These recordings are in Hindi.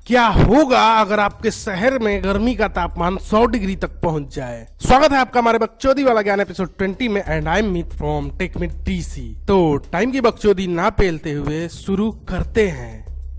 क्या होगा अगर आपके शहर में गर्मी का तापमान 100 डिग्री तक पहुंच जाए। स्वागत है आपका हमारे बकचोदी वाला ज्ञान एपिसोड 20 में and I am Meet from tech मिट डीसी। तो टाइम की बकचोदी ना पेलते हुए शुरू करते हैं।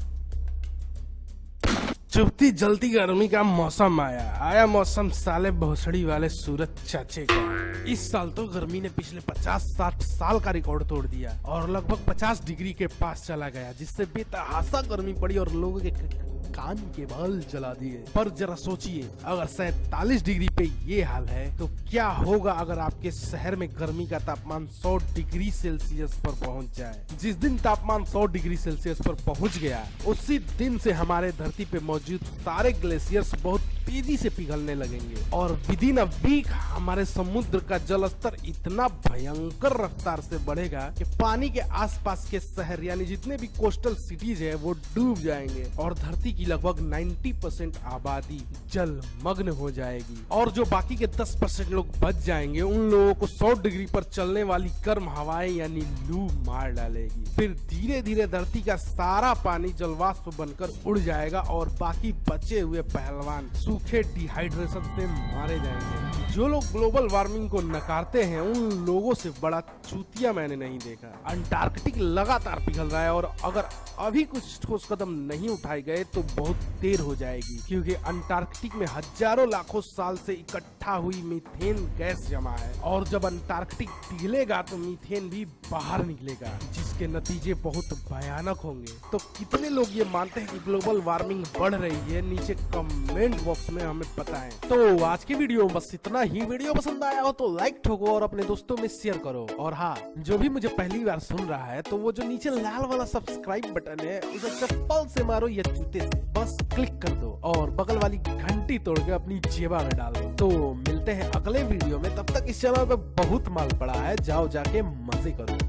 चुपती जलती गर्मी का मौसम आया मौसम साले भोसड़ी वाले सूरज चाचे का। इस साल तो गर्मी ने पिछले 50-60 साल का रिकॉर्ड तोड़ दिया और लगभग 50 डिग्री के पास चला गया, जिससे बेतहासा गर्मी पड़ी और लोगों के कान के बाल जला दिए। पर जरा सोचिए, अगर 47 डिग्री पे ये हाल है तो क्या होगा अगर आपके शहर में गर्मी का तापमान 100 डिग्री सेल्सियस पर पहुंच जाए। जिस दिन तापमान 100 डिग्री सेल्सियस पर पहुंच गया, उसी दिन से हमारे धरती पे मौजूद सारे ग्लेशियर्स बहुत तेजी से पिघलने लगेंगे और विद इन अ वीक हमारे समुद्र का जल स्तर इतना भयंकर रफ्तार से बढ़ेगा कि पानी के आसपास के शहर यानी जितने भी कोस्टल सिटीज है वो डूब जाएंगे और धरती की लगभग 90% आबादी जलमग्न हो जाएगी। और जो बाकी के 10% लोग बच जाएंगे, उन लोगों को 100 डिग्री पर चलने वाली गर्म हवाएं यानी लू मार डालेगी। फिर धीरे धीरे धरती का सारा पानी जलवाष्प बनकर उड़ जाएगा और बाकी बचे हुए पहलवान सूखे डिहाइड्रेशन से मारे जाएंगे। जो लोग ग्लोबल वार्मिंग को नकारते हैं, उन लोगों से बड़ा चूतिया मैंने नहीं देखा। अंटार्कटिक लगातार पिघल रहा है और अगर अभी कुछ ठोस कदम नहीं उठाए गए तो बहुत देर हो जाएगी, क्योंकि अंटार्कटिक में हजारों लाखों साल से इकट्ठा हुई मीथेन गैस जमा है और जब अंटार्कटिक पिघलेगा तो मीथेन भी बाहर निकलेगा, जिसके नतीजे बहुत भयानक होंगे। तो कितने लोग ये मानते हैं कि ग्लोबल वार्मिंग बढ़ रही है, नीचे कमेंट बॉक्स में हमें बताएं। तो आज की वीडियो में बस इतना ही। वीडियो पसंद आया हो तो लाइक ठोको और अपने दोस्तों में शेयर करो। और हाँ, जो भी मुझे पहली बार सुन रहा है तो वो जो नीचे लाल वाला सब्सक्राइब बटन है उसे चप्पल से मारो या जूते से, बस क्लिक कर दो और बगल वाली घंटी तोड़ के अपनी जेबा में डाल दो। तो मिलते हैं अगले वीडियो में, तब तक इस चैनल पे बहुत माल पड़ा है, जाओ जाके मजे करो।